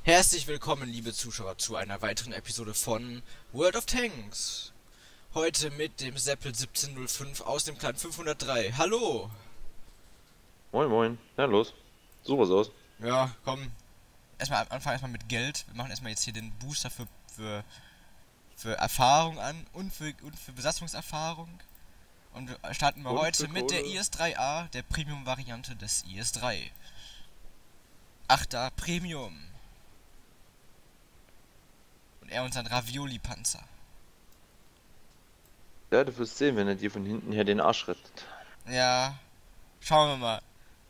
Herzlich willkommen, liebe Zuschauer, zu einer weiteren Episode von World of Tanks. Heute mit dem Seppel 1705 aus dem Clan 503. Hallo! Moin moin, na los, such was aus. Ja, komm. Anfangen mit Geld. Wir machen erstmal jetzt hier den Booster für Erfahrung an und für Besatzungserfahrung. Und wir starten wir Und heute für mit der Kohle. IS-3A, der Premium-Variante des IS-3. Achter Premium. Und er und sein Ravioli-Panzer. Ja, du wirst sehen, wenn er dir von hinten her den Arsch rettet. Ja, schauen wir mal.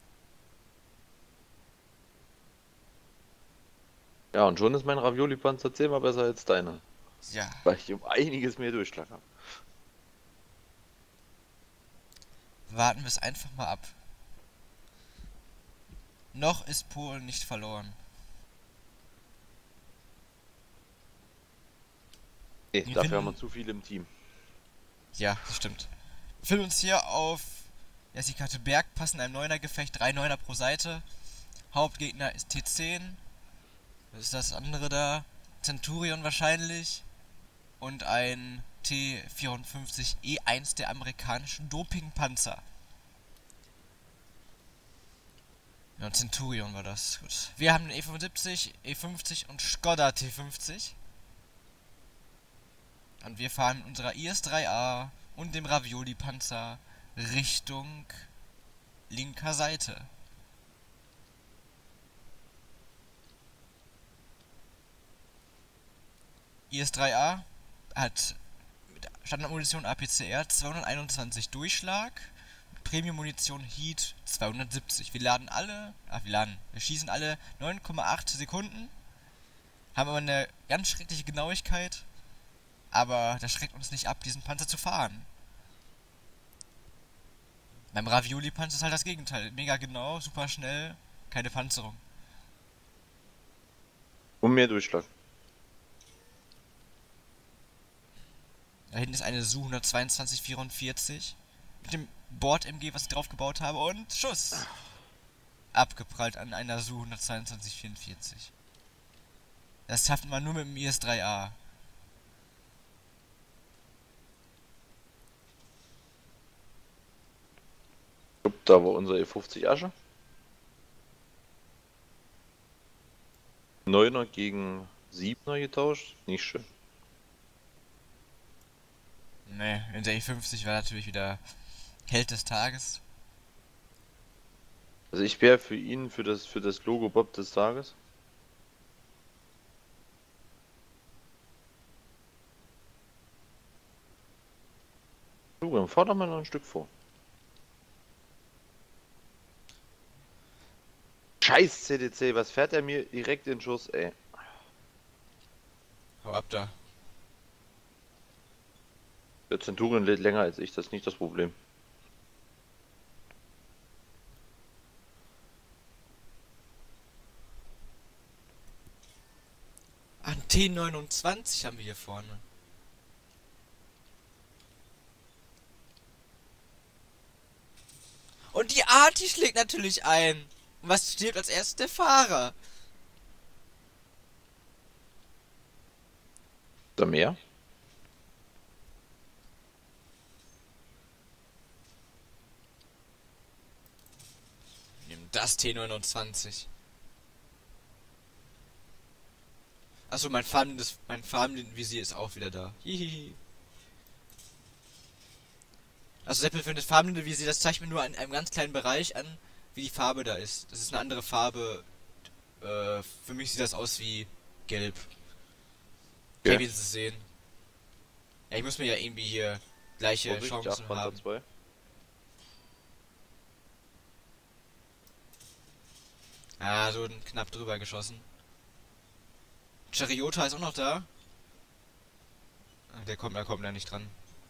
Ja, und schon ist mein Ravioli-Panzer 10-mal besser als deiner. Ja, Weil ich um einiges mehr Durchschlag habe. warten wir es einfach mal ab. Noch ist Polen nicht verloren. Nee, Wir dafür haben wir finden, zu viele im Team. ja, das stimmt. Wir finden uns hier auf, ja, ist die Karte Bergpass in einem Neuner-Gefecht, 3 Neuner pro Seite. Hauptgegner ist T10. Was ist das andere da? Centurion wahrscheinlich. Und ein T54E1 der amerikanischen Dopingpanzer. Ja, Centurion war das. Gut. Wir haben den E75, E50 und Skoda T50. Und wir fahren mit unserer IS-3A und dem Ravioli-Panzer Richtung linker Seite. IS-3A hat mit Standardmunition APCR 221 Durchschlag, Premium-Munition Heat 270. Wir schießen alle 9,8 Sekunden, haben aber eine ganz schreckliche Genauigkeit, aber das schreckt uns nicht ab, diesen Panzer zu fahren. Beim Ravioli-Panzer ist halt das Gegenteil. Mega genau, super schnell, keine Panzerung. Und mehr Durchschlag. Da hinten ist eine Su 12244 mit dem Bord-MG, was ich drauf gebaut habe, und Schuss! Abgeprallt an einer Su 12244. Das schafft man nur mit dem IS-3A. Da war unser E50 Asche. 9er gegen 7er getauscht. Nicht schön. Ne, in der E50 war natürlich wieder Held des Tages. Also ich wäre für ihn, für das Logo Bob des Tages. Du, dann fahr doch mal noch ein Stück vor. Scheiß CDC, was fährt er mir direkt in den Schuss, ey? Hau ab da. Der Centurion lädt länger als ich, das ist nicht das Problem. Ein T29 haben wir hier vorne. Und die Arti schlägt natürlich ein. Und was stirbt als erstes? Der Fahrer. Ist da mehr? Nimm das T29. Achso, mein Farbenvisier ist auch wieder da. Hihihi. Also Seppel für das farbende Visier, das zeigt mir nur an einem ganz kleinen Bereich an, wie die Farbe da ist. Das ist eine andere Farbe. Für mich sieht das aus wie gelb. Okay, Okay. wie Sie es sehen. Ja, ich muss mir ja irgendwie hier gleiche Vorsicht, der Chancen Panther haben. 2. Ah, so knapp drüber geschossen. Chariota ist auch noch da. Ah, da kommt er nicht dran.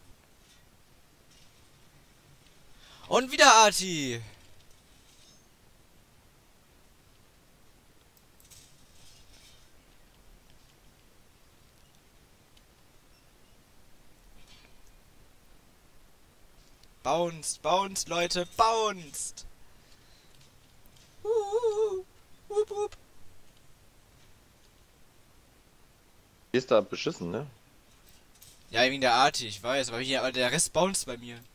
Und wieder Arti! Bounced, bounced, Leute, bounced! Wup, wup. Hier ist da beschissen, ne? Ja, wegen der AT, ich weiß, aber hier, aber der Rest bounced bei mir.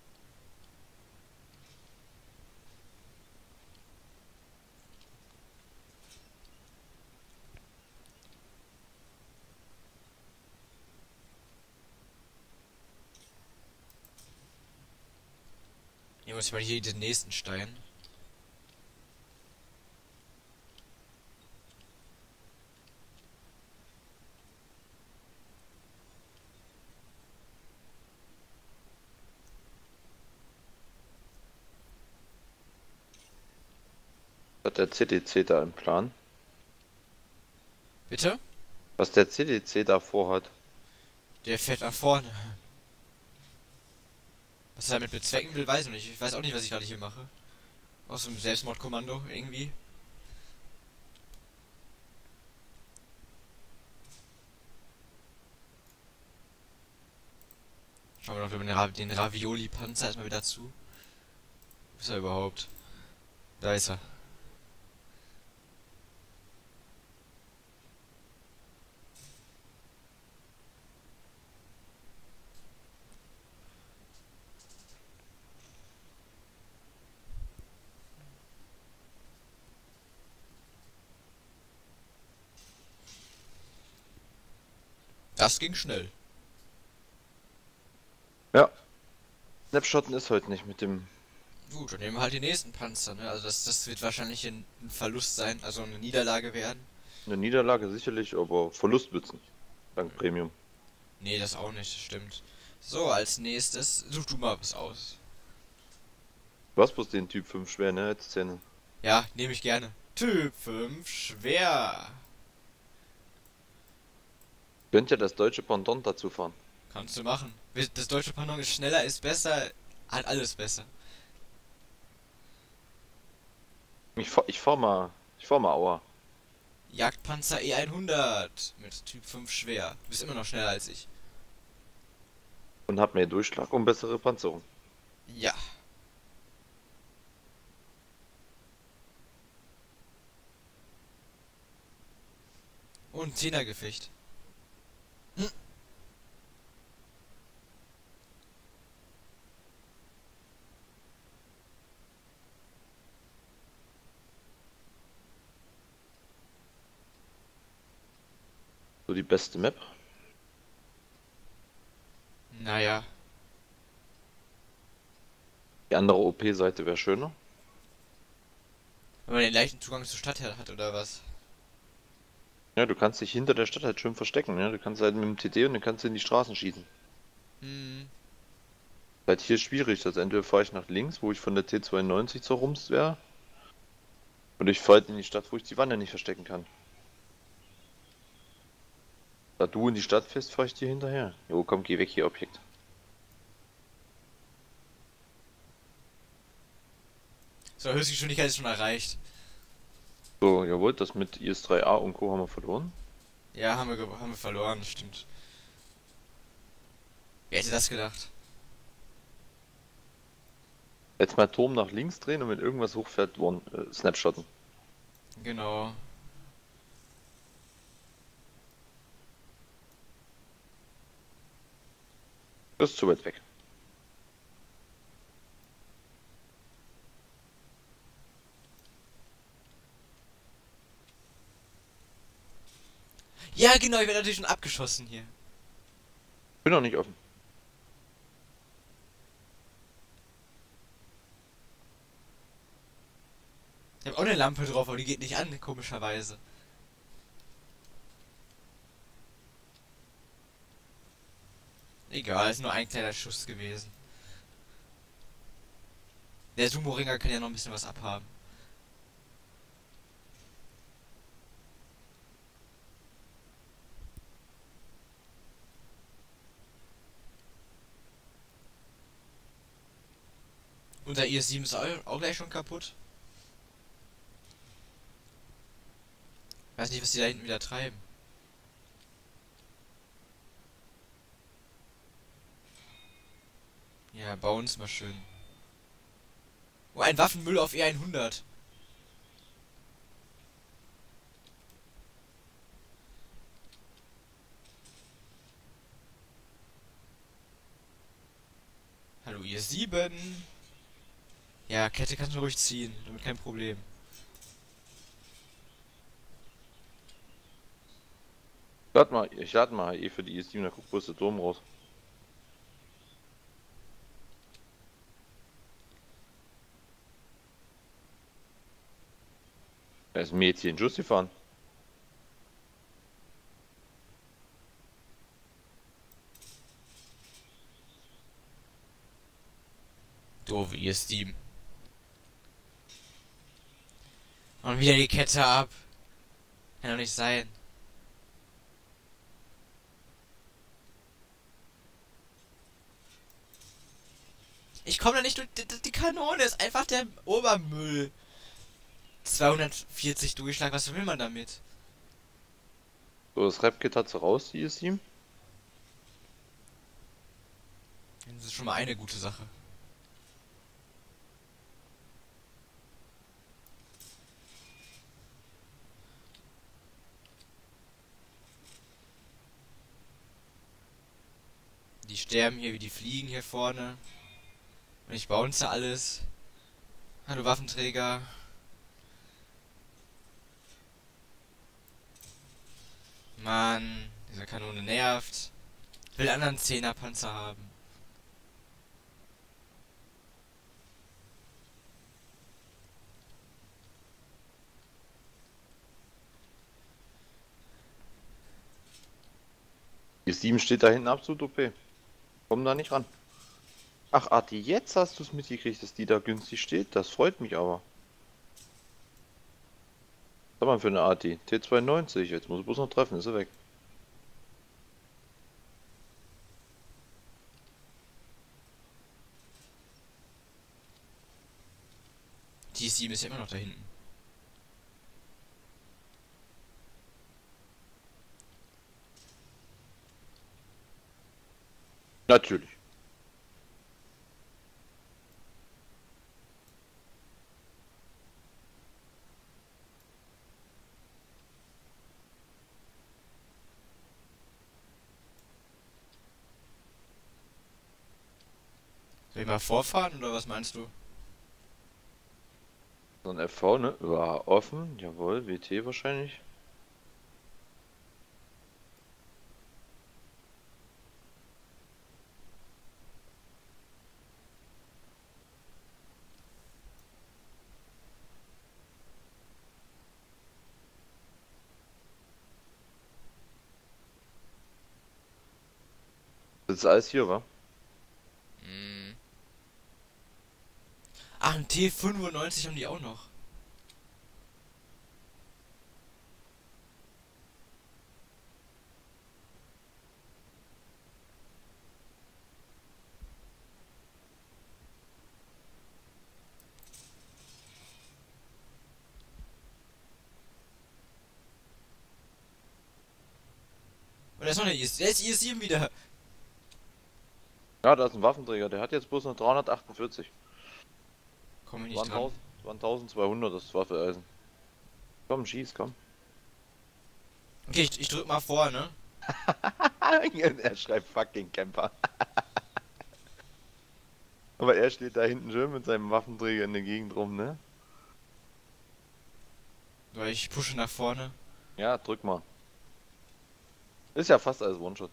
Hier muss ich mal hier den nächsten Stein. Hat der CDC da im Plan? Bitte? Was der CDC da vorhat? Der fährt nach vorne. Was er damit bezwecken will, weiß ich nicht. Ich weiß auch nicht, was ich gerade hier mache. Aus dem Selbstmordkommando irgendwie. Schauen wir noch den Ravioli-Panzer erstmal wieder zu. Wo ist er überhaupt? Da ist er. Das ging schnell. Ja. Snapshotten ist heute nicht mit dem. Gut, dann nehmen wir halt den nächsten Panzer, ne? Also das wird wahrscheinlich ein Verlust sein, also eine Niederlage werden. Eine Niederlage sicherlich, aber Verlust wird's nicht. Dank Premium. Nee, das auch nicht, das stimmt. So, als nächstes, such du mal was aus. Du hast bloß den Typ 5 schwer, ne? Jetzt Szene. Ja, nehme ich gerne. Typ 5, schwer. Könnt ja das deutsche Pendant dazu fahren. Kannst du machen. Das deutsche Pardon ist schneller, ist besser, hat alles besser. Ich fahr mal Aua. Jagdpanzer E100 mit Typ 5 schwer. Du bist immer noch schneller als ich. Und hab mehr Durchschlag und bessere Panzerung. Ja. Und Zehnergefecht. So die beste Map. Naja. Die andere OP-Seite wäre schöner. Wenn man den leichten Zugang zur Stadt hat, oder was? Ja, du kannst dich hinter der Stadt halt schön verstecken, ne? Du kannst halt mit dem TD und dann kannst du in die Straßen schießen. Hm. Halt hier schwierig, also entweder fahre ich nach links, wo ich von der T92 zur Rums wäre. Oder ich fahre halt in die Stadt, wo ich die Wanne nicht verstecken kann. Da du in die Stadt fährst, fahre ich dir hinterher. Jo, komm, geh weg hier, Objekt. So, Höchstgeschwindigkeit ist schon erreicht. So, jawohl, das mit IS-3A und Co. haben wir verloren. Ja, haben wir verloren, stimmt. Wer hätte das gedacht? Jetzt mal Turm nach links drehen und wenn irgendwas hochfährt, Snapshotten. Genau. Das ist zu weit weg. Ja, genau, ich werde natürlich schon abgeschossen hier. Bin noch nicht offen. Ich habe auch eine Lampe drauf, aber die geht nicht an, komischerweise. Egal, ist nur ein kleiner Schuss gewesen. Der Sumo-Ringer kann ja noch ein bisschen was abhaben. Unser IS-7 ist auch gleich schon kaputt. Weiß nicht, was die da hinten wieder treiben. Ja, bauen uns mal schön. Oh, ein Waffenmüll auf E100. ihr 7. Ja, Kette kannst du ruhig ziehen, damit kein Problem. Ich lade mal für die E7, da guck, wo ist der Turm raus. Da ist ein Mädchen, Just gefahren. Doofe ihr 7. Und wieder die Kette ab. Kann doch nicht sein. Ich komme da nicht durch. Die Kanone ist einfach der Obermüll. 240 Durchschlag, was will man damit? So, das Rap-Kit hat sie raus, die E7. Das ist schon mal eine gute Sache. Die sterben hier wie die Fliegen hier vorne. Und ich bounce alles. Hallo Waffenträger. Mann, diese Kanone nervt. Ich will anderen 10er Panzer haben. Die 7 steht da hinten absolut OP. Komm da nicht ran. Ach, Arti, jetzt hast du es mitgekriegt, dass die da günstig steht. Das freut mich aber. Was haben wir für eine Arti? T92. Jetzt muss ich bloß noch treffen, ist er weg. Die 7 ist ja immer noch da hinten. Natürlich. Soll ich mal vorfahren oder was meinst du? So ein FV, ne? Ja, offen. Jawohl, WT wahrscheinlich. Das ist alles hier, wa? Hm. Ach, ein T95 haben die auch noch. Und da ist noch eine IS. Der ist IS-7 wieder. Ja, da ist ein Waffenträger. Der hat jetzt bloß noch 348. Komm ich nicht dran. Waren 1200 das Waffeleisen. Komm, schieß, komm. Okay, ich drück mal vor, ne? Er schreibt fucking Camper. Aber er steht da hinten schön mit seinem Waffenträger in der Gegend rum, ne? Weil ich pushe nach vorne. Ja, drück mal. Ist ja fast alles One-Shot.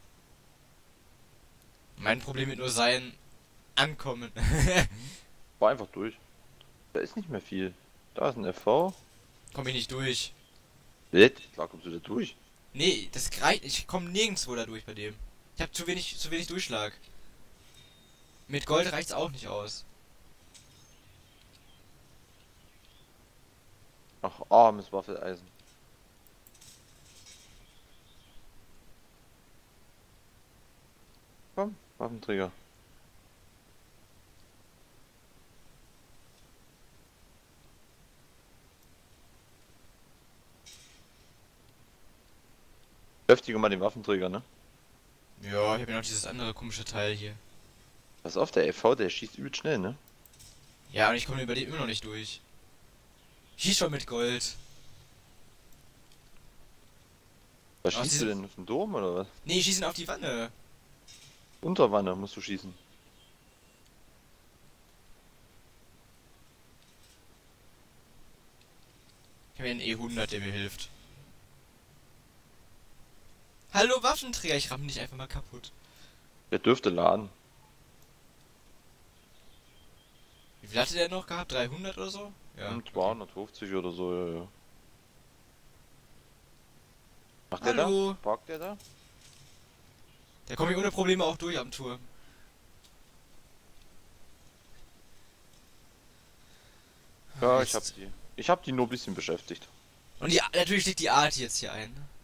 Mein Problem wird nur sein, ankommen. Fahr einfach durch. Da ist nicht mehr viel. Da ist ein FV. Komm ich nicht durch. Klar kommst du da durch. Nee, das reicht. Ich komme nirgendwo da durch bei dem. Ich habe zu wenig Durchschlag. Mit Gold reicht's auch nicht aus. Ach, armes Waffeleisen. Komm, Waffenträger. Beschäftige mal den Waffenträger, ne? Ja, ich habe ja noch dieses andere komische Teil hier. Pass auf, der FV, der schießt übel schnell, ne? Ja, und ich komme über den immer noch nicht durch. Schieß schon mit Gold. Was Ach, schießt du denn? Auf den Dom oder was? Nee, schießen auf die Wanne. Unterwanne musst du schießen. E100, der mir hilft. Hallo Waffenträger, ich ramm dich einfach mal kaputt. Der dürfte laden. Wie viel hatte der noch gehabt? 300 oder so? Ja. Okay. 250 oder so, ja, ja. Macht der da? Hallo. Parkt der da? Der kommt hier ohne Probleme auch durch am Turm. Ja, Jetzt. ich hab die nur ein bisschen beschäftigt. Und natürlich liegt die Art jetzt hier ein. Ne?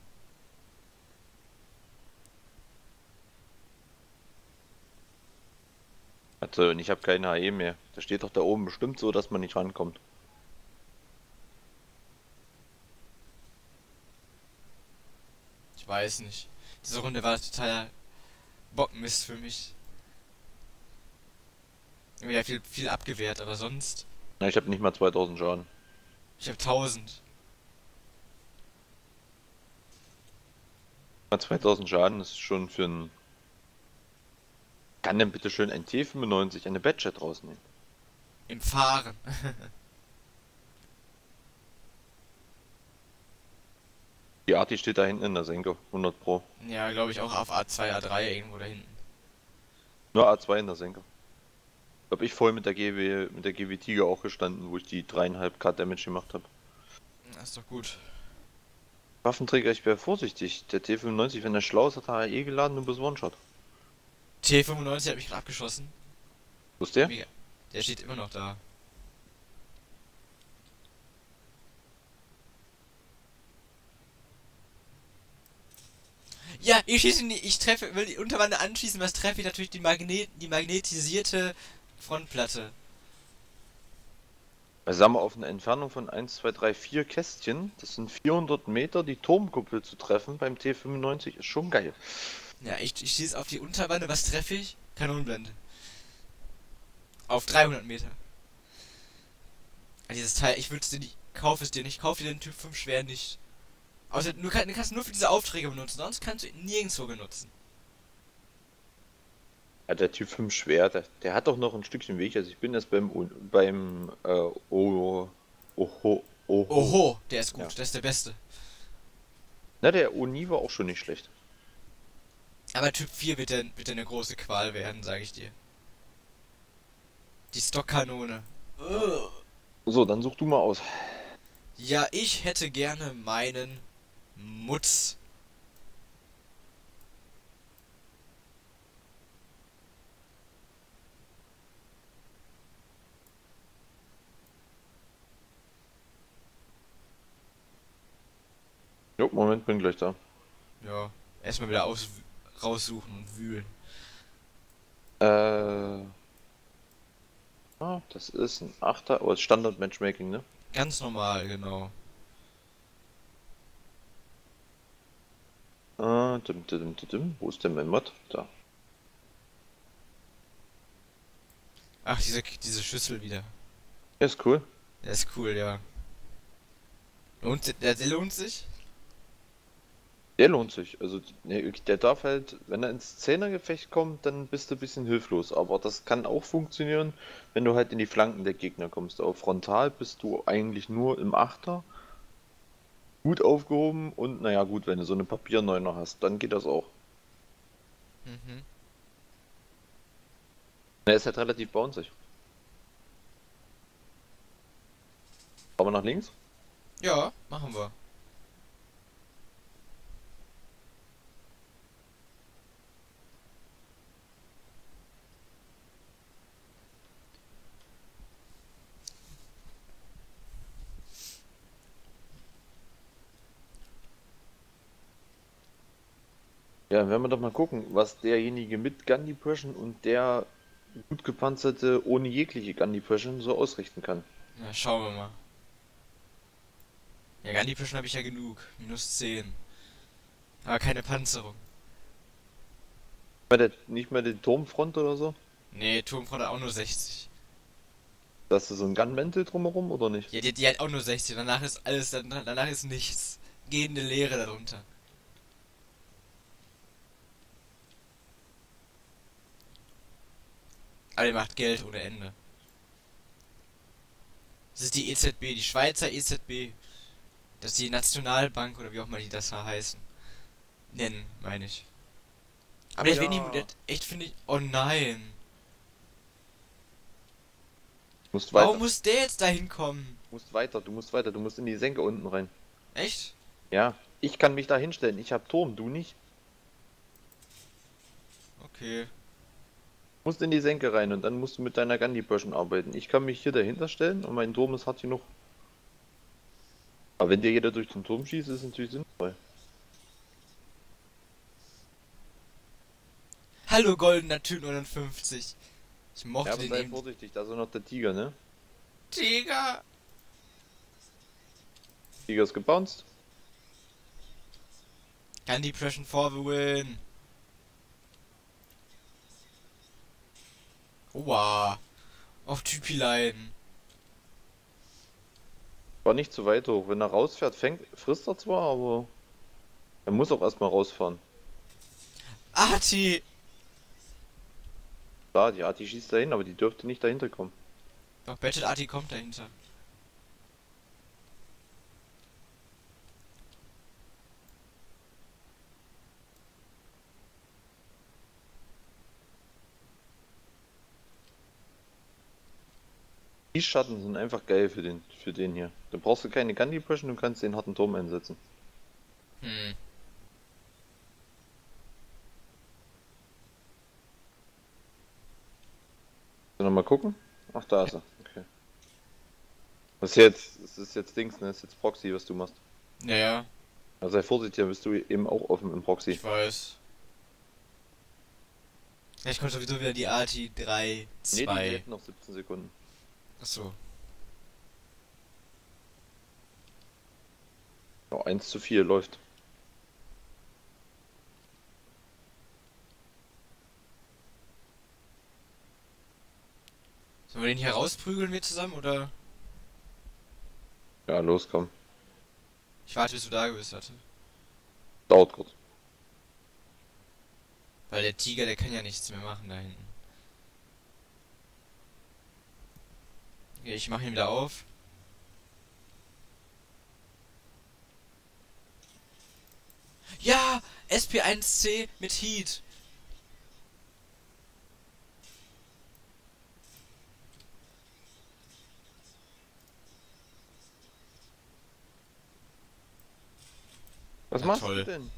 Also, und ich habe keine HE mehr. Da steht doch da oben bestimmt so, dass man nicht rankommt. Ich weiß nicht. Diese Runde war totaler Bockmist für mich. Ja, viel abgewehrt, aber sonst. Na, ich habe nicht mal 2000 Schaden. Ich hab 1000. Mal 2000 Schaden ist schon für ein... Kann denn bitte schön ein T95 eine Badget rausnehmen? Im Fahren. Die Arti steht da hinten in der Senke, 100 Pro. Ja, glaube ich auch auf A2, A3 irgendwo da hinten. Nur A2 in der Senke. Hab ich voll mit der GW Tiger auch gestanden, wo ich die 3,5k Damage gemacht habe. Das ist doch gut. Waffenträger, ich wäre vorsichtig. Der T95, wenn er schlau ist, hat er HE geladen und bis One-Shot. T95 hat mich gerade abgeschossen. Wo ist der? Mega. Der steht immer noch da. Ja, ich treffe, will die Unterwand anschießen, was treffe ich natürlich die magnetisierte Frontplatte. Also sagen wir auf eine Entfernung von 1, 2, 3, 4 Kästchen, das sind 400 Meter, die Turmkuppel zu treffen beim T95 ist schon geil. Ja, ich schieße auf die Unterwand, was treffe ich? Kanonenblende. Auf 300 Meter. Dieses Teil, ich würde es dir nicht, kauf es dir nicht, kauf dir den Typ 5 schwer nicht. Außer du kannst nur für diese Aufträge benutzen, sonst kannst du ihn nirgendwo benutzen. Ja, der Typ 5 schwer, der hat doch noch ein Stückchen Weg, also ich bin jetzt Oho. Oho, der ist gut, Ja. das ist der Beste. Na, der Oni war auch schon nicht schlecht. Aber Typ 4 wird eine große Qual werden, sage ich dir. Die Stockkanone. So, dann such du mal aus. Ja, ich hätte gerne meinen Mutz. Jo, Moment, bin gleich da. Ja, erstmal wieder raussuchen und wühlen. Das ist ein Achter, aber Standard Matchmaking, ne? Ganz normal, genau. Wo ist denn mein Mod? Da. Ach, diese Schüssel wieder. Der ist cool. Der ist cool, ja. Der lohnt sich? Der lohnt sich. Also, ne, der darf halt, wenn er ins Zehnergefecht kommt, dann bist du ein bisschen hilflos. Aber das kann auch funktionieren, wenn du halt in die Flanken der Gegner kommst. Aber frontal bist du eigentlich nur im Achter. Gut aufgehoben und naja, gut, wenn du so eine Papierneuner hast, dann geht das auch. Mhm. Er ist halt relativ bouncy. Aber nach links? Ja, machen wir. Ja, werden wir doch mal gucken, was derjenige mit Gun Depression und der gut gepanzerte ohne jegliche Gun Depression so ausrichten kann. Ja, schauen wir mal. Ja, Gun Depression habe ich ja genug. -10. Aber keine Panzerung. Nicht mehr die Turmfront oder so? Nee, Turmfront hat auch nur 60. Das ist so ein Gunmäntel drumherum oder nicht? Ja, die hat auch nur 60. Danach ist alles, danach ist nichts. Gehende Leere darunter. Aber die macht Geld ohne Ende. Das ist die EZB, die Schweizer EZB. Das ist die Nationalbank oder wie auch immer die das da heißen. Nennen, meine ich. Aber der wird nie, Ja. echt finde ich. Oh nein. Du musst Warum weiter. muss der jetzt da hinkommen? Du musst weiter, du musst in die Senke unten rein. Echt? Ja, ich kann mich da hinstellen. Ich hab Turm, du nicht. Okay. Du musst in die Senke rein und dann musst du mit deiner Gandhi-Böschen arbeiten. Ich kann mich hier dahinter stellen und mein Turm ist hart genug. Aber wenn dir jeder durch den Turm schießt, ist es natürlich sinnvoll. Hallo goldener Typ 59. Ich Ja, mochte aber den sei eben. vorsichtig, da ist auch noch der Tiger, ne? Tiger. Tiger ist gebounced. Kann Depression for the win. Oha. Auf Typilein. War nicht zu weit hoch. Wenn er rausfährt, frisst er zwar, aber er muss auch erstmal rausfahren. Arti. Da, die schießt dahin, aber die dürfte nicht dahinter kommen. Doch, Battle Arti kommt dahinter. Die Schatten sind einfach geil für den hier. Da brauchst du keine Gun Depression, du kannst den harten Turm einsetzen. Hm. Sollen wir mal gucken? Ach, da ist Ja. er. Okay. Das ist jetzt Dings, ne? Das ist jetzt Proxy, was du machst. Naja, Also sei vorsichtig, da bist du eben auch offen im Proxy. ich weiß. Vielleicht kommt sowieso wieder die Arti 3, Ne, die 2. hält noch 17 Sekunden. Achso. Ja, 1:4 läuft. Sollen wir den hier rausprügeln, wir zusammen, oder? Ja, los, komm. Ich warte, bis du da bist, warte. Dauert kurz. Weil der Tiger, der kann ja nichts mehr machen da hinten. Okay, ich mach ihn wieder auf. Ja! SP1C mit Heat. Was Na machst toll. du denn?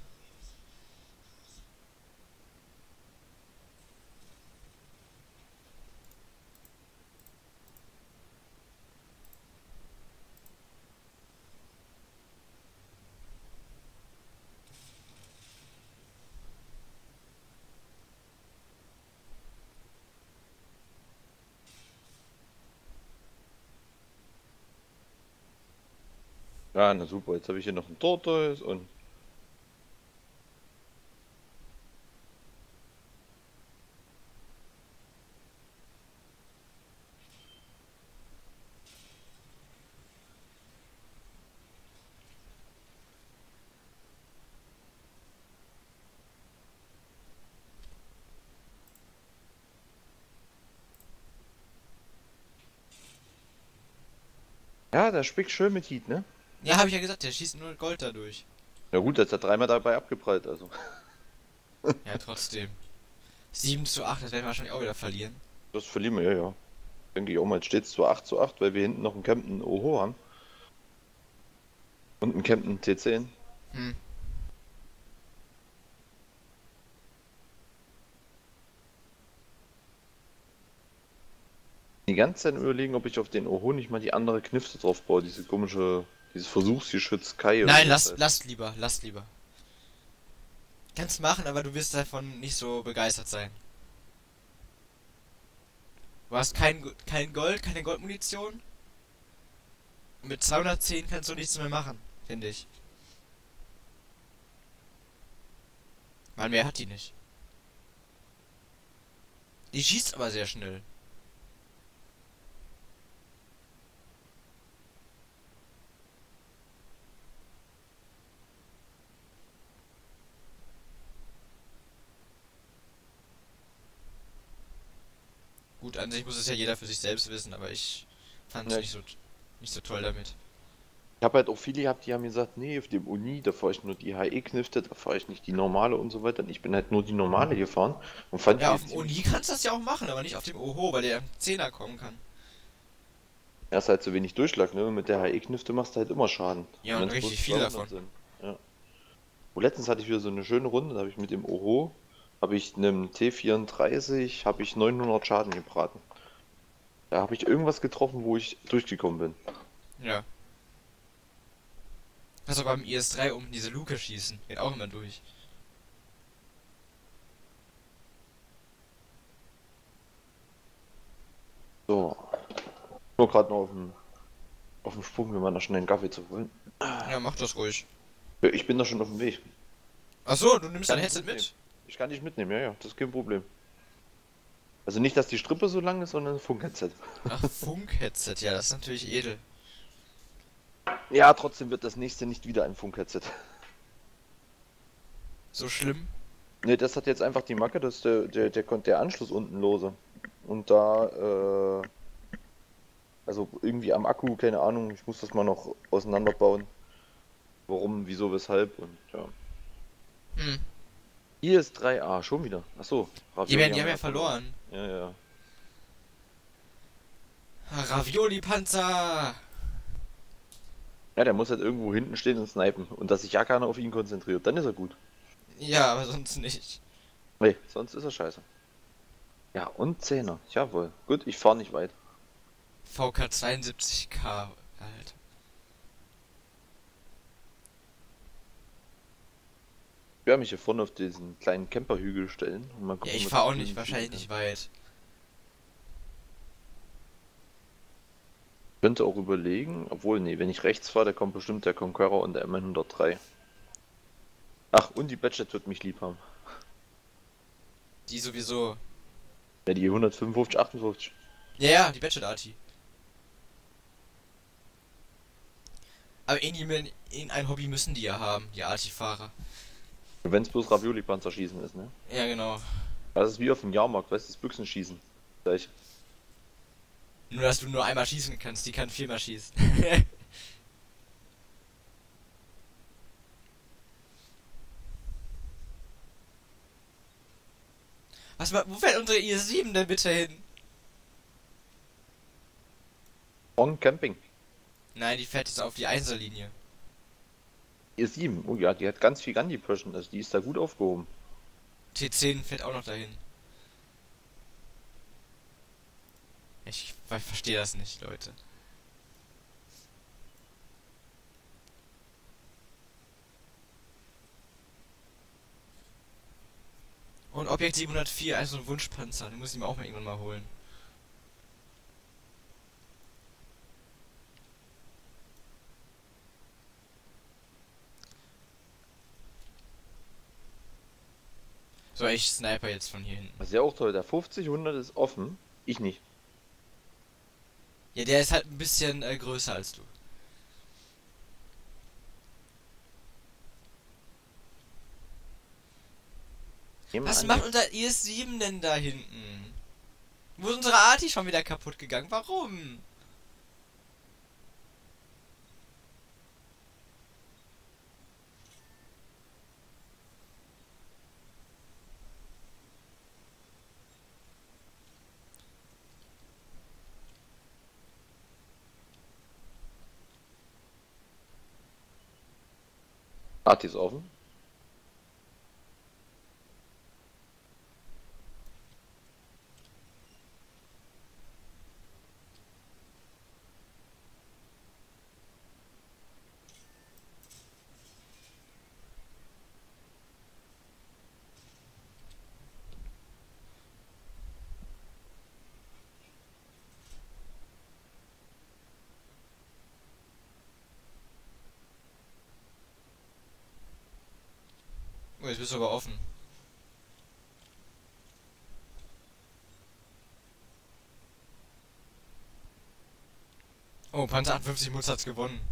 Ja, na super, jetzt habe ich hier noch einen Tortoise und ja, der spickt schön mit Heat, ne? Ja, habe ich ja gesagt, der schießt nur Gold dadurch. Ja gut, jetzt hat er dreimal dabei abgeprallt, also. Ja, trotzdem. 7:8, das werden wir wahrscheinlich auch wieder verlieren. Das verlieren wir, ja. Denke ich auch mal. Jetzt steht es zwar 8:8, weil wir hinten noch einen Camden Oho haben. Und einen Camden T10. Hm. Die ganze Zeit überlegen, ob ich auf den Oho nicht mal die andere Knifte drauf baue. Dieses Versuchsgeschütz Kai oder Nein, wie das heißt. lasst lieber, lasst lieber. Kannst machen, aber du wirst davon nicht so begeistert sein. Du hast kein Gold, keine Goldmunition. Mit 210 kannst du nichts mehr machen, finde ich. Weil mehr hat die nicht. Die schießt aber sehr schnell. Gut, an sich muss es ja jeder für sich selbst wissen, aber ich fand es Ja, nicht so toll damit. Ich habe halt auch viele gehabt, die haben gesagt, nee, auf dem Uni, da fahre ich nur die HE-Knifte, da fahre ich nicht die normale und so weiter. Und ich bin halt nur die normale gefahren und fand Ja, die auf dem ziemlich Uni gut. kannst du das ja auch machen, aber nicht auf dem Oho, weil der am Zehner kommen kann. Er ist halt zu wenig Durchschlag, ne? Und mit der HE-Knifte machst du halt immer Schaden. Ja, Und und wenn es bloß richtig viele 200 davon. sind. Ja. Und letztens hatte ich wieder so eine schöne Runde, da habe ich mit dem Oho, habe ich einem T34, habe ich 900 Schaden gebraten. Da habe ich irgendwas getroffen, wo ich durchgekommen bin. Ja. Kannst du beim IS-3 um diese Luke schießen. Geht auch immer durch. So, nur gerade noch auf dem Sprung, mir mal noch schnell einen Kaffee zu holen. Ja, mach das ruhig. Ja, ich bin da schon auf dem Weg. Ach so, du nimmst dein Kann ich Headset mitnehmen. mit? Ich kann dich mitnehmen, ja, ja, das ist kein Problem. Also nicht, dass die Strippe so lang ist, sondern ein Funk-Headset. Ach, Funk-Headset, ja, das ist natürlich edel. Ja, trotzdem wird das nächste nicht wieder ein Funk-Headset. So schlimm? Ne, das hat jetzt einfach die Macke, dass der Anschluss unten lose. Und da, also irgendwie am Akku, keine Ahnung, ich muss das mal noch auseinanderbauen. Warum, wieso, weshalb und ja. Hm. Hier ist 3A, schon wieder. Achso, Ravioli Die haben haben wir ja ja verloren. verloren. Ja, ja. Ravioli-Panzer! Ja, der muss halt irgendwo hinten stehen und snipen. Und dass sich ja keiner auf ihn konzentriert, dann ist er gut. Ja, aber sonst nicht. Nee, sonst ist er scheiße. Ja, und Zehner. Jawohl. Gut, ich fahre nicht weit. VK 72K, Alter. Ich werde mich hier vorne auf diesen kleinen Camperhügel stellen und mal Ja, gucken, ich was fahr ich auch hier nicht, schießen wahrscheinlich kann. nicht weit. Könnte auch überlegen, obwohl, nee, wenn ich rechts fahre, da kommt bestimmt der Conqueror und der M103. Ach, und die Badget wird mich lieb haben. Die sowieso. Ja, die 155, 58. Ja, ja, die Bachelor-Arti. Aber in ein Hobby müssen die ja haben, die Arti-Fahrer. Wenn es bloß Ravioli-Panzer schießen ist, ne? Ja, genau. Das ist wie auf dem Jahrmarkt, weißt du, das Büchsenschießen. Gleich. Nur, dass du nur einmal schießen kannst, die kann viermal schießen. Wo fährt unsere IS-7 denn bitte hin? On Camping. Nein, die fährt jetzt auf die Einserlinie. Ihr 7. Oh ja, die hat ganz viel Gun-Depression, also die ist da gut aufgehoben. T10 fährt auch noch dahin. Ich verstehe das nicht, Leute. Und Objekt 704, also ein Wunschpanzer, den muss ich mir auch mal irgendwann mal holen. So, ich sniper jetzt von hier hinten. Das ist ja auch toll, der 50, 100 ist offen. Ich nicht. Ja, der ist halt ein bisschen größer als du. Nehmen Was an, macht unser IS-7 denn da hinten? Wo ist unsere Arti schon wieder kaputt gegangen? Warum? Arti ist offen. Oh, jetzt bist du aber offen. Oh, Panzer 58 Mutz hat's gewonnen.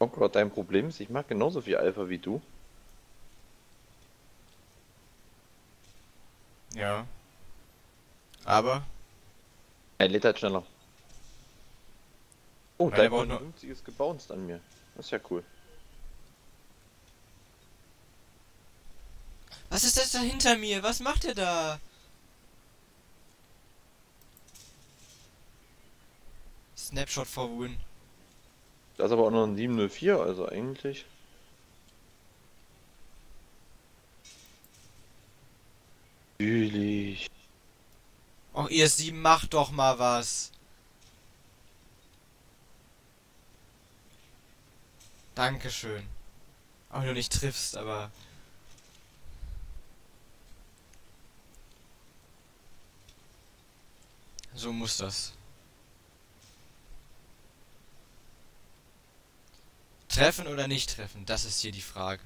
Oh Gott, dein Problem ist, ich mag genauso viel Alpha wie du. Ja. Aber, Er lädt halt schneller. Oh, nein, dein er braucht nur. 55 ist gebounced an mir. Das ist ja cool. Was ist das da hinter mir? Was macht er da? Snapshot for Win. Da ist aber auch noch ein 704, also eigentlich. Natürlich. Och, ihr 7, macht doch mal was. Dankeschön. Auch wenn du nicht triffst, aber. So muss das. Treffen oder nicht treffen, das ist hier die Frage.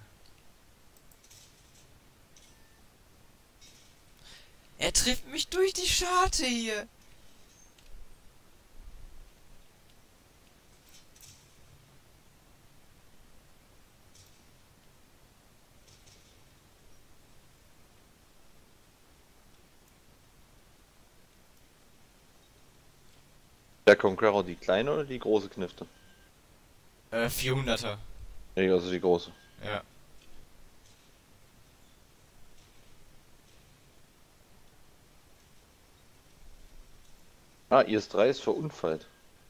Er trifft mich durch die Scharte hier. Der Conqueror die kleine oder die große Knifte? 400er. Ja, also die große. Ja. Ah, IS-3 ist verunfallt.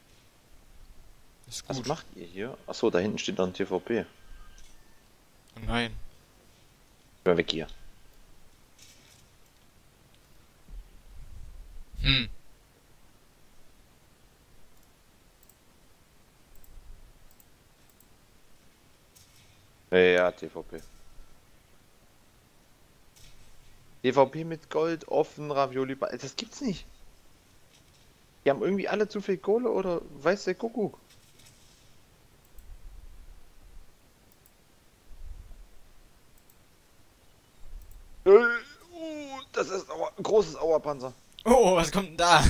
Ist Was gut. macht ihr hier? Achso, da hinten steht noch ein TVP. Oh nein. War weg hier. Hm. Ja, TVP. TVP mit Gold, offen, Ravioli, das gibt's nicht. Die haben irgendwie alle zu viel Kohle oder weiß der Kuckuck. Das ist ein großes Auerpanzer. Oh, was kommt denn da?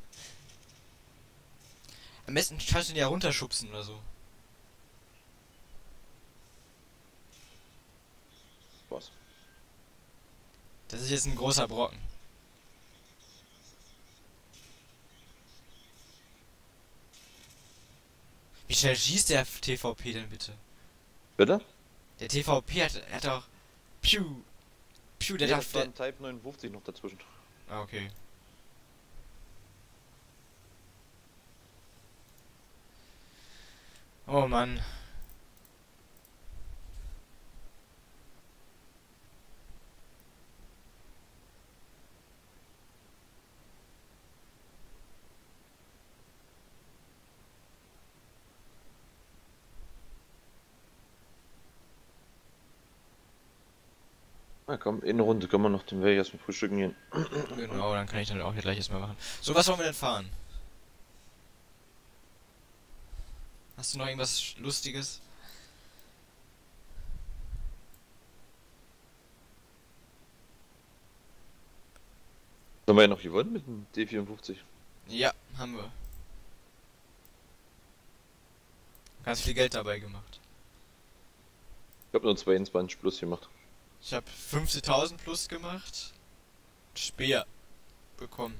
Am besten kannst du ihn ja runterschubsen oder so. Was? Das ist jetzt ein großer Brocken. Wie schnell schießt der TVP denn bitte? Bitte? Der TVP hat auch. Piu. Piu, der Nee, darf. das war ein Type 59 noch dazwischen. Ah, okay. Oh Mann. Na komm, in eine Runde können wir noch den Weg erstmal frühstücken gehen. Genau, dann kann ich dann auch hier gleich erstmal machen. So, was wollen wir denn fahren? Hast du noch irgendwas Lustiges? Haben wir ja noch gewonnen mit dem D54. Ja, haben wir. Ganz viel Geld dabei gemacht. Ich habe nur 22 plus gemacht. Ich habe 50.000 plus gemacht. Speer bekommen.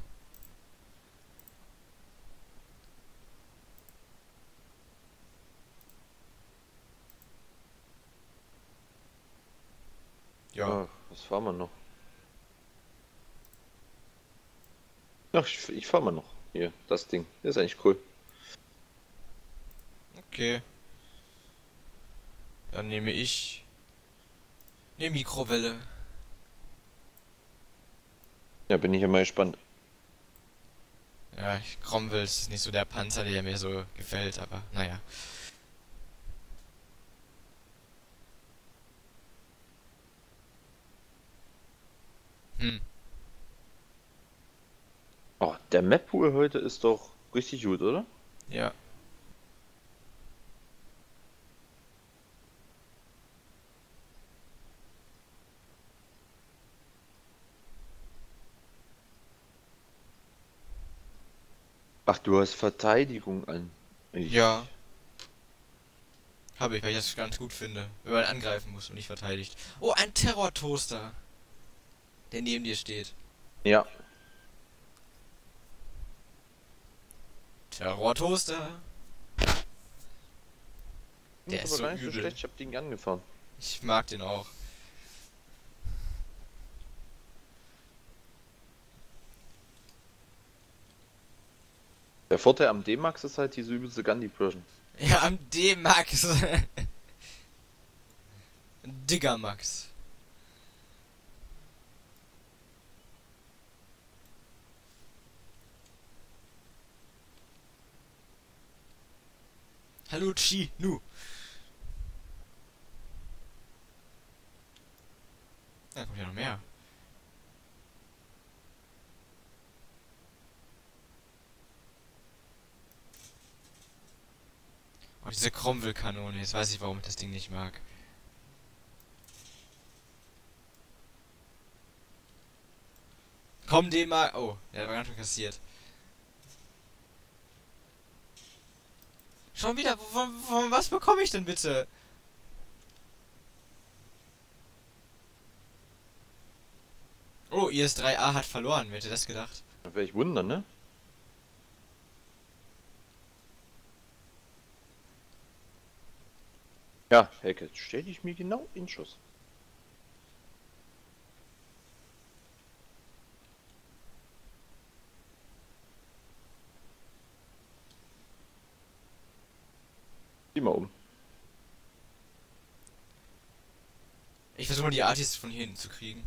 Ja. Ach, was fahren wir noch? Ach, ich fahr mal noch. Hier, das Ding. Das ist eigentlich cool. Okay. Dann nehme ich eine Mikrowelle. Ja, bin ich ja mal gespannt. Ja, Cromwell ist nicht so der Panzer, der mir so gefällt, aber naja. Hm. Oh, der Map-Pool heute ist doch richtig gut, oder? Ja. Ach, du hast Verteidigung an. Ich, Ja. Habe ich, weil ich das ganz gut finde. Wenn man angreifen muss und nicht verteidigt. Oh, ein Terror-Toaster. Der neben dir steht. Ja. Terror-Toaster. Der Ist ist aber so gar nicht so übel. schlecht, ich hab den angefahren. Ich mag den auch. Der Vorteil am D-Max ist halt diese übelste Gun-Depression. Ja, am D-Max. Digger Max. Hallo Chi, nu. Da kommt ja noch mehr. Oh, diese Cromwell-Kanone. Jetzt weiß ich, warum ich das Ding nicht mag. Komm, den mal. Oh, der war ganz schön kassiert. Schon wieder? Von was bekomme ich denn bitte? Oh, IS-3A hat verloren. Wer hätte das gedacht? Da wäre ich wundern, ne? Ja, Hecke, stell dich mir genau in Schuss. Sieh mal um. Ich versuche mal die Artis von hier hinten zu kriegen.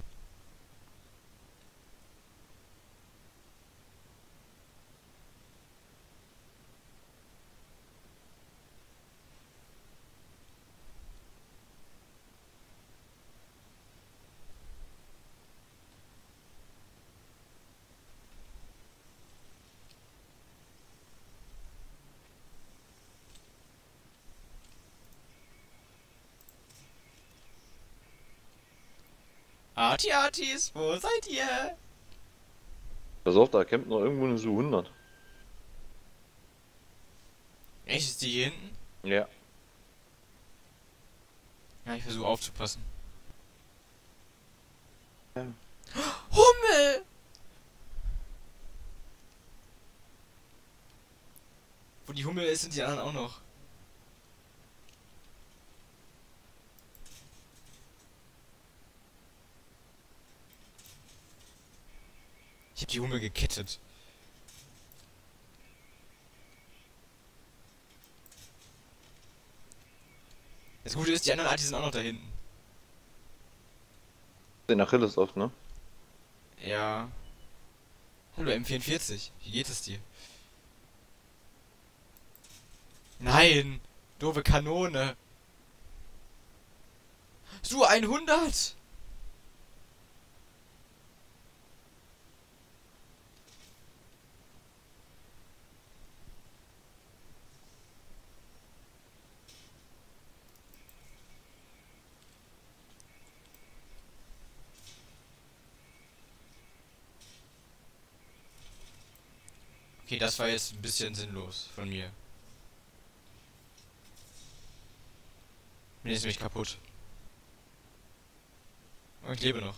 Artis, wo seid ihr? Pass auf, da campt noch irgendwo eine Su 100. Echt, ist die hier hinten? Ja. Ja, ich versuche aufzupassen. Ja. Hummel! Wo die Hummel ist, sind die anderen auch noch. Ich hab die Hummel gekettet. Das Gute ist, die anderen Artis sind auch noch da hinten. Den Achilles oft, ne? Ja. Hallo M44, wie geht es dir? Nein! Doofe Kanone! Su 100! Okay, das war jetzt ein bisschen sinnlos von mir. Bin jetzt nämlich kaputt. Oh, ich lebe noch.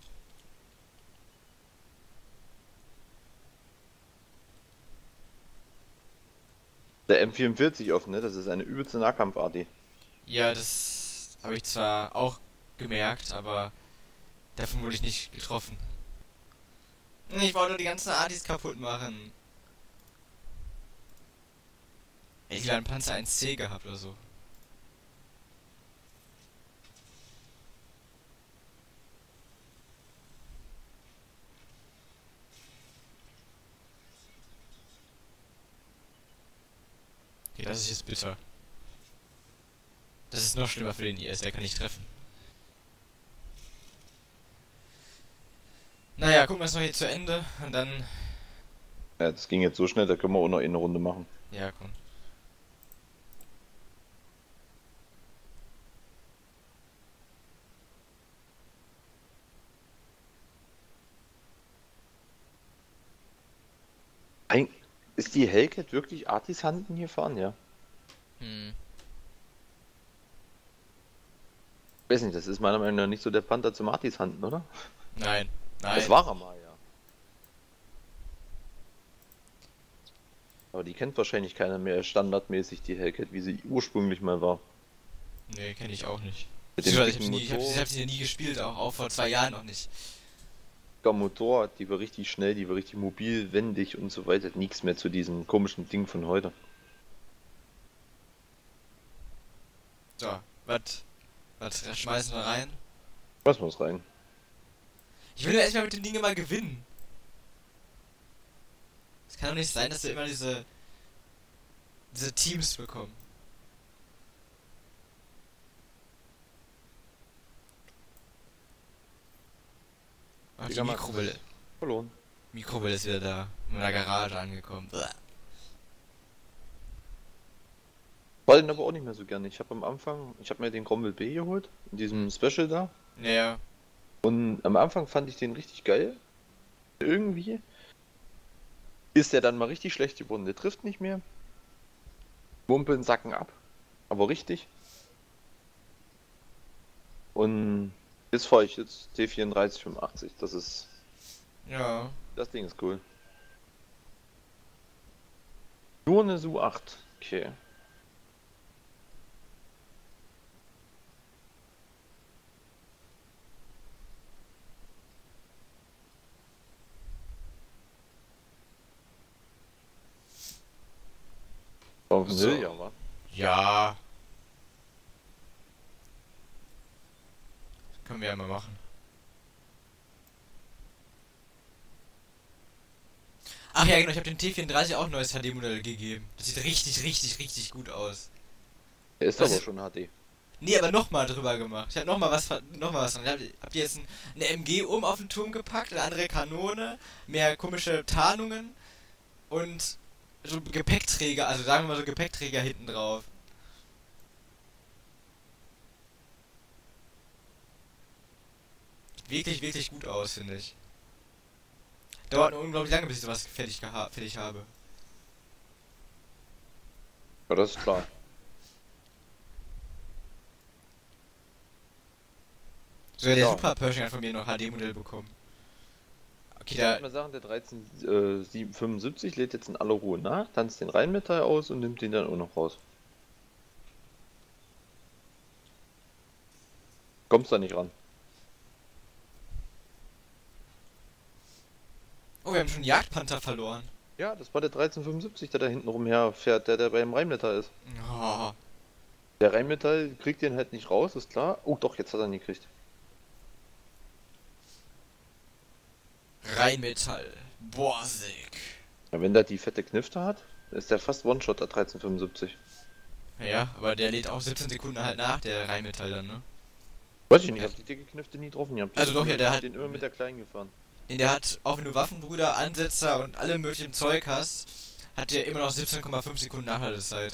Der M44 offen, ne? Das ist eine übelste Nahkampf-Arti. Ja, das habe ich zwar auch gemerkt, aber davon wurde ich nicht getroffen. Ich wollte die ganzen Artis kaputt machen. Ich will einen Panzer 1C gehabt oder so. Okay, das ist jetzt bitter. Das ist noch schlimmer für den IS, der kann nicht treffen. Naja, gucken wir es noch hier zu Ende und dann. Ja, das ging jetzt so schnell, da können wir auch noch eine Runde machen. Ja, komm. Ist die Hellcat wirklich Artis Handen hier fahren, ja? Hm. Weiß nicht, das ist meiner Meinung nach nicht so der Panther zu Martis Hand, oder? Nein, Das nein. war er mal, ja. Aber die kennt wahrscheinlich keiner mehr standardmäßig, die Hellcat, wie sie ursprünglich mal war. Nee, kenne ich auch nicht. Mit dem Beziehungsweise dicken ich Motor, hab sie ja nie gespielt, auch vor 2 Jahren noch nicht. dicker Motor, die war richtig schnell, die war richtig mobil, wendig und so weiter. Nichts mehr zu diesem komischen Ding von heute. So, was schmeißen wir rein? Was muss rein? Ich will ja erstmal mit den Dingen mal gewinnen. Es kann doch nicht sein, dass wir immer diese Teams bekommen. Ach, die Digga, Max, Mikrowelle. verloren. Mikrowelle ist wieder da. In der Garage angekommen. Uah. War den aber auch nicht mehr so gerne. Ich habe am Anfang, ich habe mir den Cromwell B geholt, in diesem Special da. Ja. Und am Anfang fand ich den richtig geil. Irgendwie ist der dann mal richtig schlecht geworden. Der trifft nicht mehr. Mumpeln, sacken ab. Aber richtig. Und jetzt fahre ich jetzt T3485. Ja. Das Ding ist cool. Nur eine Su-8. Okay. Auf dem So. Hill, ja, wa? Ja. Können wir ja mal machen. Ach ja, genau, ich habe dem T34 auch ein neues HD-Modell gegeben. Das sieht richtig, richtig, richtig gut aus. Der ist Was aber ist- schon HD. Nee, aber nochmal drüber gemacht. Ich hab nochmal was dran. Habt ihr jetzt eine MG oben auf den Turm gepackt, eine andere Kanone, mehr komische Tarnungen und so Gepäckträger, also sagen wir mal so Gepäckträger hinten drauf. Wirklich, wirklich gut aus, finde ich. Dauert nur unglaublich lange, bis ich sowas fertig habe. Ja, das ist klar. So, der Ja. Super Pershing hat von mir noch HD-Modell bekommen. Okay, Ich da. würde mal sagen, der 13775 lädt jetzt in aller Ruhe nach, tanzt den Rheinmetall aus und nimmt den dann auch noch raus. Kommst da nicht ran. Oh, wir haben schon einen Jagdpanther verloren. Ja, das war der 1375, der da hinten rumher fährt, der beim Rheinmetall ist. Oh, Der Rheinmetall kriegt den halt nicht raus, ist klar. Oh doch, jetzt hat er ihn gekriegt. Rheinmetall. Borsig. Ja, wenn der die fette Knifte hat, ist der fast One-Shot, der 1375. Ja, aber der lädt auch 17 Sekunden halt nach, der Rheinmetall dann, ne? Weiß ich nicht, ich hab die dicke Knifte nie getroffen gehabt. Also doch, ja, der hat- den immer mit der kleinen gefahren. Nee, der hat, auch wenn du Waffenbrüder, Ansetzer und alle möglichen Zeug hast, hat der immer noch 17,5 Sekunden Nachladezeit.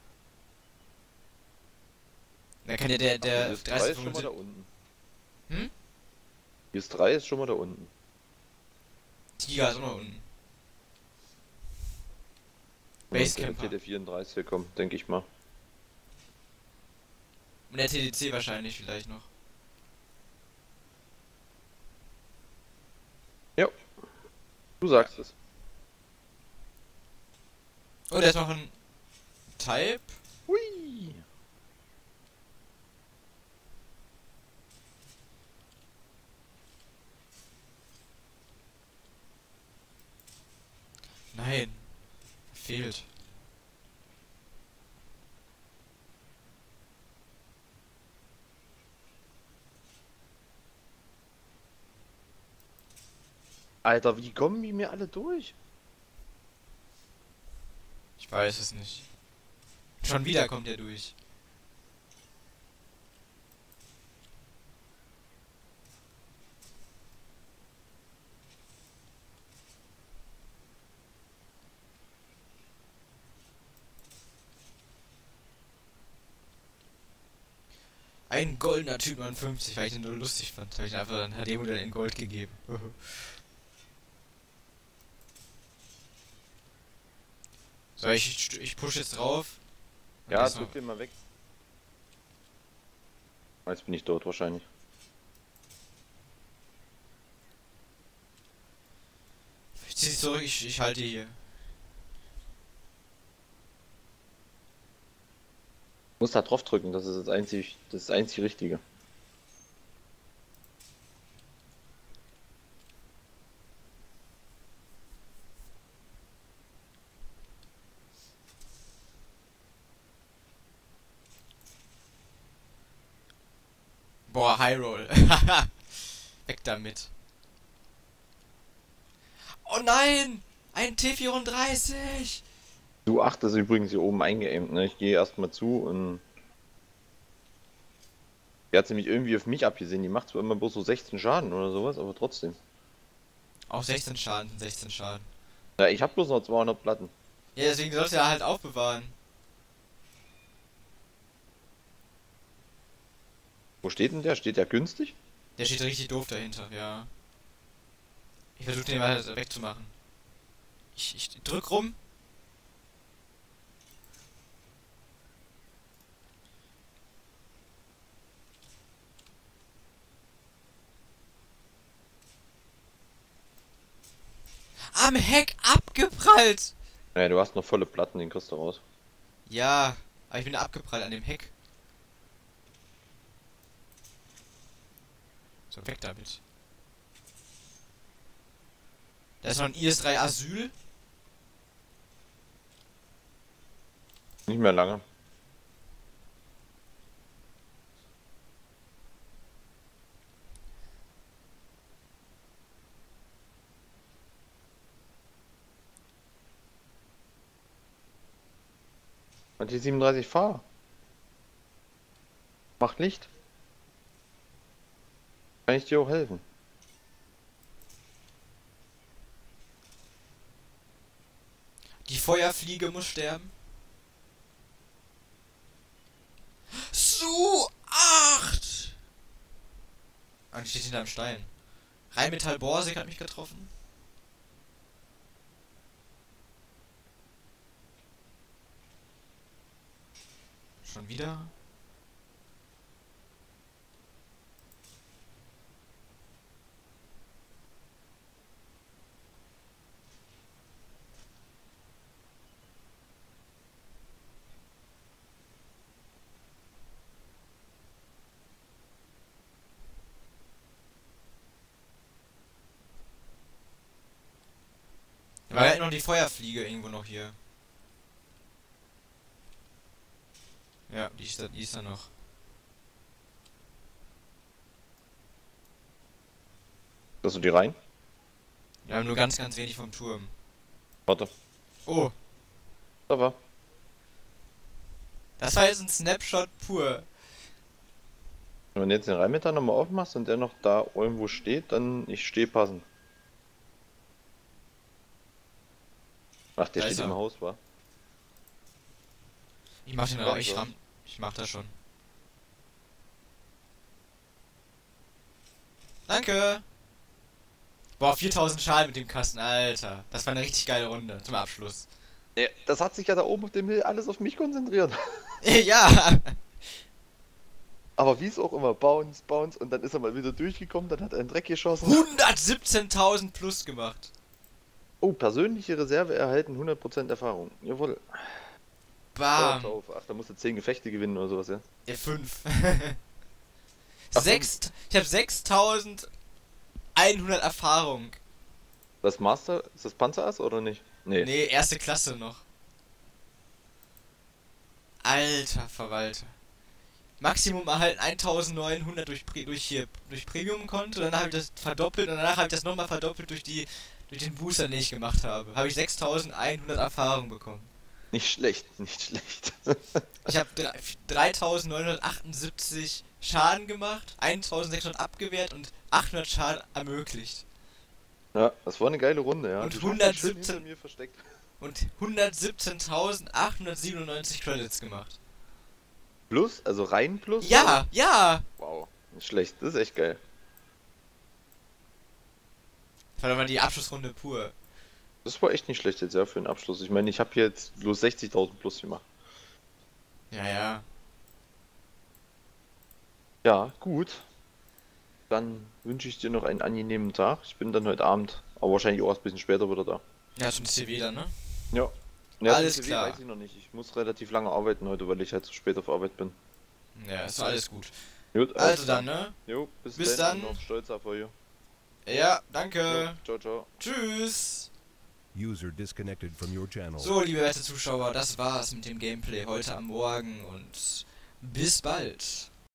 Da kann ja der Dieses 3 ist schon mal 3075. da unten. Hm? Dieses 3 ist schon mal da unten. Tiger ist auch noch unten. Und Basecamper. wird hier der 34 kommen, denke ich mal. Und der TDC wahrscheinlich vielleicht noch. Ja. Du sagst es. Oh, der ist noch ein Type. Hui. Nein. Fehlt. Alter, wie kommen die mir alle durch? Ich weiß es nicht. Schon wieder kommt er durch. Ein goldener Typ 59, weil ich den nur lustig fand. Habe ich einfach ein HD-Modell in Gold gegeben. So, ich push jetzt drauf. Und Ja, jetzt drück noch- den mal weg. Jetzt bin ich dort wahrscheinlich. Ich zieh dich zurück, ich halte hier. Muss da drauf drücken, das ist das einzig Richtige. Boah, Highroll. Weg damit. Oh nein! Ein T34! Du 8 ist übrigens hier oben eingeaimt, ne? Ich gehe erstmal zu und. Die hat nämlich irgendwie auf mich abgesehen. Die macht zwar immer bloß so 16 Schaden oder sowas, aber trotzdem. Auch 16 Schaden, 16 Schaden. Ja, ich hab bloß noch 200 Platten. Ja, deswegen sollte er halt aufbewahren. Wo steht denn der? Steht der günstig? Der steht richtig doof dahinter, ja. Ich versuche den mal wegzumachen. Ich drück rum. Am Heck abgeprallt! Ja, du hast noch volle Platten, den kriegst du raus. Ja, aber ich bin abgeprallt an dem Heck. So, weg damit. Da ist noch ein IS-3 Asyl. Nicht mehr lange. Und die 37 fahr. Mach Licht. Kann ich dir auch helfen? Die Feuerfliege muss sterben. Su 8! Ah, die steht hinterm Stein. Rheinmetall Borsig hat mich getroffen. Schon wieder? Weil er hat noch die Feuerfliege irgendwo noch hier. Ja, die ist da noch. Dass du die rein? Wir haben nur ganz, ganz wenig vom Turm. Warte. Oh, Da war. das war jetzt ein Snapshot pur. Wenn du jetzt den Rheinmetall nochmal aufmachst und der noch da irgendwo steht, dann ich stehe passend. Ach, der Da steht ist im er. Haus, war. Ich mach den Ja, auch, so. ich mach das schon. Danke! Boah, 4000 Schaden mit dem Kasten, Alter. Das war eine richtig geile Runde zum Abschluss. Ja, das hat sich ja da oben auf dem Hill alles auf mich konzentriert. Ja! Aber wie es auch immer, Bounce, Bounce und dann ist er mal wieder durchgekommen, dann hat er einen Dreck geschossen. 117.000 plus gemacht. Oh, persönliche Reserve erhalten 100% Erfahrung. Jawohl. Bam! Auf. Ach, da musst du 10 Gefechte gewinnen oder sowas, ja? Ja, 5. Ach, Ich hab 6100 Erfahrung. Das Master, ist das Panzerass oder nicht? Nee. Nee, erste Klasse noch. Alter Verwalter. Maximum erhalten 1900 durch Premium-Konto, dann habe ich das verdoppelt und danach habe ich das nochmal verdoppelt durch den Booster, den ich gemacht habe. Habe ich 6100 Erfahrung bekommen. Nicht schlecht, nicht schlecht. Ich habe 3978 Schaden gemacht, 1600 abgewehrt und 800 Schaden ermöglicht. Ja, das war eine geile Runde, ja. Und Du hast dich schön 117 hinter mir versteckt. Und 117.897 Credits gemacht. Plus, also rein plus? Ja, ja! Wow, nicht schlecht, das ist echt geil. Das war doch mal die Abschlussrunde pur. Das war echt nicht schlecht jetzt, ja, für den Abschluss. Ich meine, ich habe jetzt bloß 60.000 plus gemacht. Ja, ja. Ja, gut. Dann wünsche ich dir noch einen angenehmen Tag. Ich bin dann heute Abend, aber wahrscheinlich auch erst ein bisschen später wieder da. Ja, zum CV dann, ne? Ja. Ja, zum Alles CV weiß klar. ich noch nicht. Ich muss relativ lange arbeiten heute, weil ich halt so spät auf Arbeit bin. Ja, ist alles gut. Gut, alles Also klar. dann, ne? Jo, bis Bis dann und dann. noch stolz auf euch. Ja, Jo, danke. ciao, ciao. Tschüss. User disconnected from your channel. So, liebe werte Zuschauer, das war's mit dem Gameplay heute am Morgen und bis bald.